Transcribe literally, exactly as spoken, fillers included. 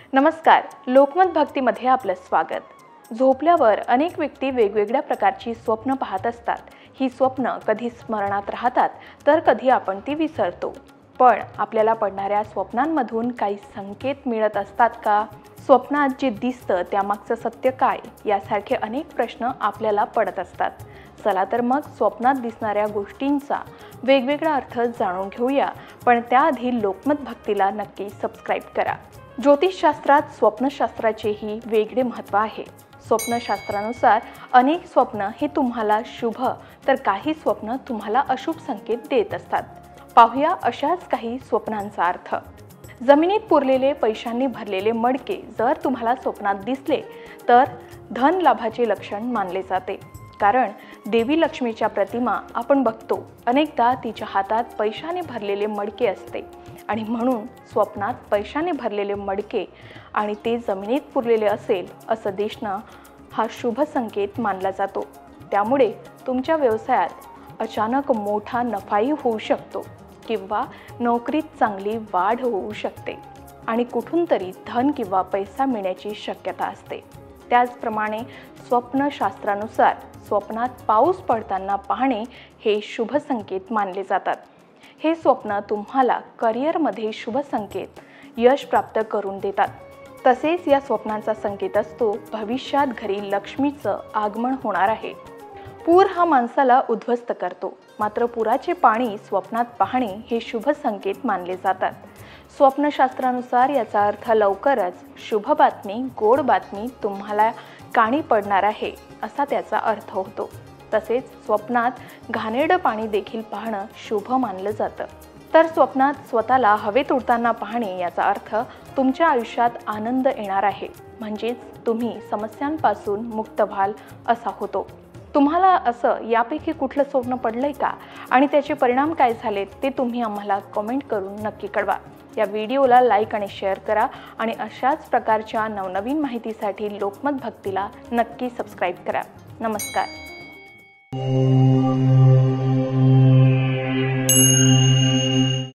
नमस्कार, लोकमत भक्तीमध्ये आपलं स्वागत। झोपल्यावर अनेक व्यक्ती वेगवेगळ्या प्रकारची स्वप्न पाहत असतात। ही स्वप्न कधी स्मरणात राहतात तर कधी आपण ती विसरतो। पण आपल्याला पडणाऱ्या स्वप्नांमधून काही संकेत मिळत असतात का? स्वप्नात जे दिसतं त्यामागचं सत्य काय, यासारखे अनेक प्रश्न आपल्याला पडत असतात। चला तर मग स्वप्नात दिसणाऱ्या गोष्टींचा वेगवेगळा अर्थ जाणून घेऊया, पण त्याआधी लोकमत भक्तीला नक्की सबस्क्राइब करा। ज्योतिषशास्त्रात स्वप्नशास्त्राचेही वेगळे महत्त्व आहे। स्वप्नशास्त्रानुसार अनेक स्वप्न हे तुम्हाला शुभ तर काही स्वप्न तुम्हाला अशुभ संकेत देत असतात। पाहूया अशाच काही स्वप्नांचा अर्थ। जमिनीत पुरलेले पैशांनी भरलेले मडके जर तुम्हाला स्वप्नात दिसले तर धन लाभाचे लक्षण मानले जाते। कारण देवी लक्ष्मीच्या प्रतिमा आपण बघतो, अनेकदा तिच्या हातात पैशाने भरलेले मडके असते आणि म्हणून स्वप्नात पैशाने भरलेले मडके आणि ते जमिनीत पुरलेले असेल असं दिसणं हा शुभ संकेत मानला जातो। त्यामुळे तुमच्या व्यवसायात अचानक मोठा नफाही होऊ शकतो किंवा नोकरीत चांगली वाढ होऊ शकते आणि कुठून तरी धन किंवा पैसा मिळण्याची शक्यता असते। त्याचप्रमाणे स्वप्नशास्त्रानुसार स्वप्नात पाऊस पडताना पाहणे हे शुभ संकेत मानले जातात। हे स्वप्न तुम्हाला करिअरमध्ये शुभ संकेत, यश प्राप्त करून देतात। तसेच या स्वप्नांचा संकेत असतो भविष्यात घरी लक्ष्मीचं आगमन होणार आहे। पूर हा माणसाला उद्ध्वस्त करतो, मात्र पुराचे पाणी स्वप्नात पाहणे हे शुभ संकेत मानले जातात। स्वप्नशास्त्रानुसार याचा अर्थ लवकरच शुभ बातमी, गोड बातमी तुम्हाला कानी पडणार आहे असा त्याचा अर्थ होतो। तसेच स्वप्नात घाणेरडं पाणी देखील पाहणं शुभ मानलं जातं। तर स्वप्नात स्वतःला हवेत उडताना पाहणे याचा अर्थ तुमच्या आयुष्यात आनंद येणार आहे, म्हणजेच तुम्ही समस्यांपासून मुक्त व्हाल असा होतो। तुम्हाला असं यापैकी कुठलं स्वप्न पडलंय का आणि त्याचे परिणाम काय झालेत ते तुम्ही आम्हाला कमेंट करून नक्की कळवा। या व्हिडिओला लाईक आणि शेअर करा आणि अशाच प्रकारच्या नवनवीन माहितीसाठी लोकमत भक्तीला नक्की सबस्क्राइब करा। नमस्कार।